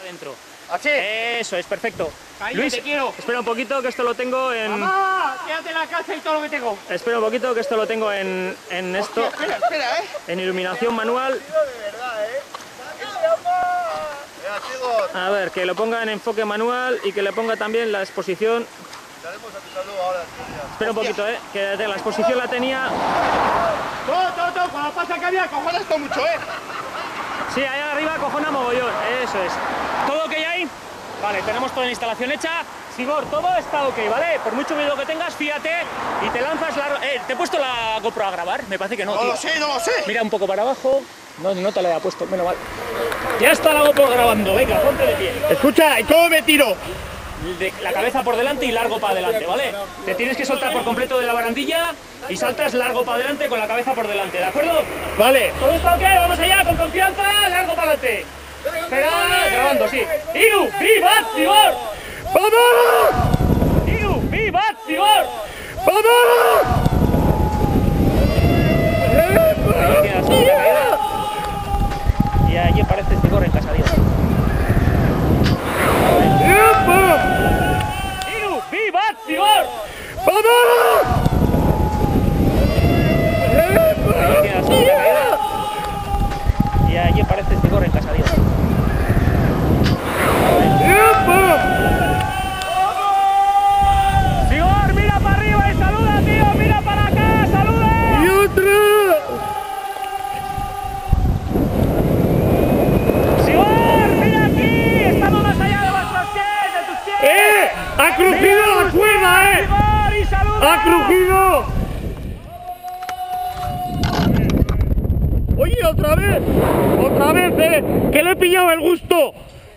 Adentro. ¿Así? Eso es, perfecto. Ahí, Luis, te quiero. espera un poquito que esto lo tengo en... ¡Mamá! Quédate la casa y todo lo que tengo. Espera un poquito que esto lo tengo en esto, Espera, espera, en iluminación manual. De verdad, Mira, chicos. A ver, que lo ponga en enfoque manual y que le ponga también la exposición. Daremos a tu saludo ahora. Espera un poquito, que la exposición la tenía... Todo, cuando pasa que había cojones con mucho, Sí, ahí arriba cojona mogollón, eso es. ¿Todo ok ahí? Vale, tenemos toda la instalación hecha. Sigor, todo está ok, ¿vale? Por mucho miedo que tengas, fíjate y te lanzas la... ¿te he puesto la GoPro a grabar? Me parece que no, No tío. lo sé. Mira un poco para abajo. No te la he puesto, menos mal. Ya está la GoPro grabando, venga, ponte de pie. Escucha, ¿y cómo me tiro? La cabeza por delante y largo para adelante, ¿vale? Te tienes que soltar por completo de la barandilla y saltas largo para adelante con la cabeza por delante, ¿de acuerdo? Vale. ¿Todo está ok? Vamos allá, con confianza, largo para adelante. Espera, grabando, sí. ¡Iru, vivat, Sigor! ¡Vamos! ¡Iru, vivat, Sigor! ¡Vamos! Ahí queda la segunda caída. Y allí aparece Sigor en Casadío. ¡Iru, vivat, Sigor! ¡Vamos! Ahí queda la segunda caída. Y allí aparece Sigor en Casadío. Sigor, mira para arriba y saluda, tío. Mira para acá, saluda. ¡Y otra! Sigor, mira aquí. Estamos más allá de vuestros pies, de tus pies. ¡Ha crujido la cuerda, Sigor, y saluda. ¡Ha crujido! Oye, otra vez, que le he pillado el gusto.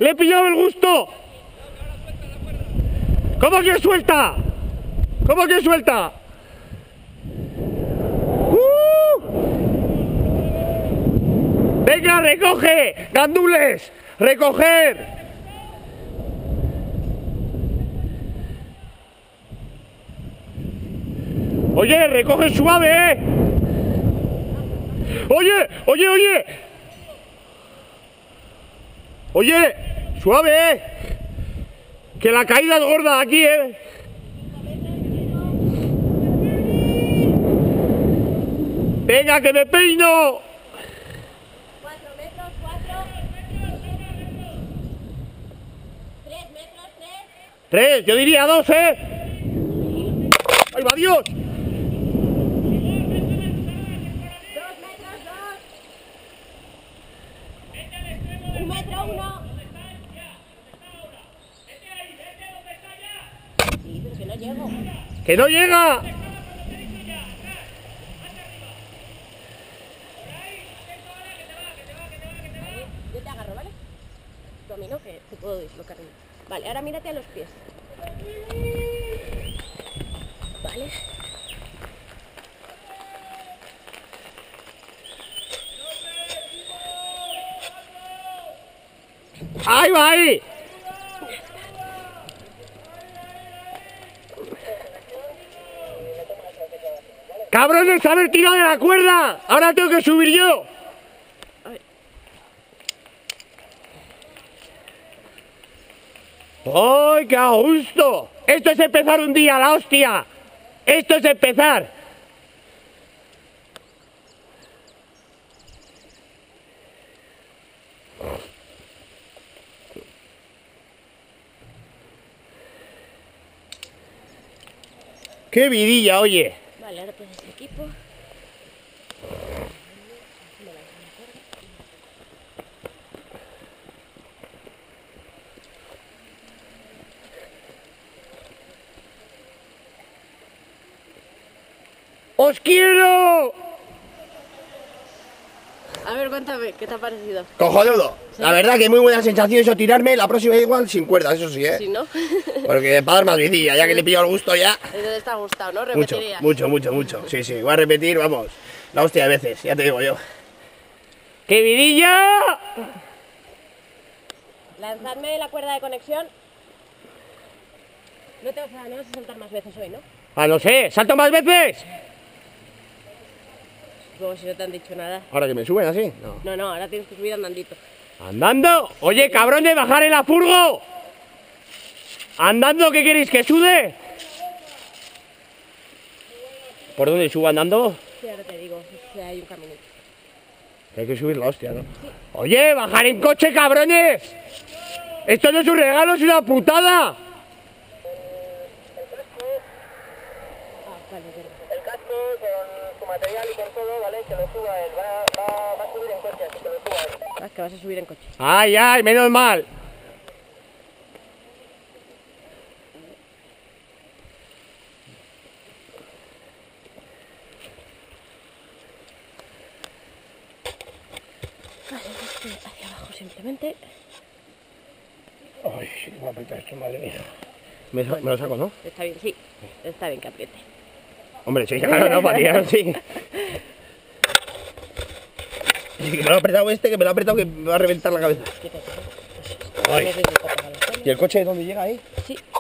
¿Cómo que suelta? Venga, recoge, gandules, recoger. Oye, recoge suave, Oye, suave, que la caída es gorda aquí, Venga, que me peino. 4 metros, 4. 3 metros, 3. 3, yo diría 2, ¡Ahí va Dios! 2 metros, 2. 1 metro, 1. Sí, pero que no llego. ¡Que no llega! Yo te agarro, ¿vale? Tú a mí no, que te puedo dislocar. Vale, ahora mírate a los pies. Vale. ¡Ahí va, ahí! ¡Cabrones, haber tirado de la cuerda! ¡Ahora tengo que subir yo! ¡Ay, qué a gusto! Esto es empezar un día, la hostia. Esto es empezar. ¡Qué vidilla, oye! Vale, ahora pones el equipo. ¡Os quiero! A ver, cuéntame, ¿qué te ha parecido? Cojonudo. La verdad que muy buena sensación eso tirarme, la próxima igual sin cuerdas, eso sí, Si no, Porque para dar más vidilla, ya que le he pillado el gusto ya. entonces te ha gustado, ¿no? Mucho, Repetirías. mucho. Sí, voy a repetir, vamos. La hostia de veces, ya te digo yo. ¡Qué vidilla! Lanzadme la cuerda de conexión. No vas a saltar más veces hoy, ¿no? Ah, no sé, ¿salto más veces? Luego si no te han dicho nada. Ahora que me suben así, no. No, ahora tienes que subir andandito. Andando. Oye, cabrones, bajar en la furgo. Andando, ¿qué queréis? ¿Que sude? ¿Por dónde subo andando? Sí, ahora te digo, si hay un caminito. Hay que subir la hostia, ¿no? Oye, bajar en coche, cabrones. Esto no es un regalo, es una putada. Ah, vale, verdad. El casco con su material y con todo, ¿vale? Que lo suba él, va a subir en coche, así que lo suba él. Ah, que vas a subir en coche. Ay, ay, menos mal. Vale, hacia abajo simplemente. Ay, sí, me aprieta esto, madre mía. Me lo saco, ¿no? Está bien, sí. Está bien que apriete. Hombre, sí, claro, no, para tirar, sí. Sí, que me lo ha apretado este, que me lo ha apretado, que me va a reventar la cabeza. Quítate. Ay. Necesito apagar los ¿Y el coche dónde llega ahí? Sí.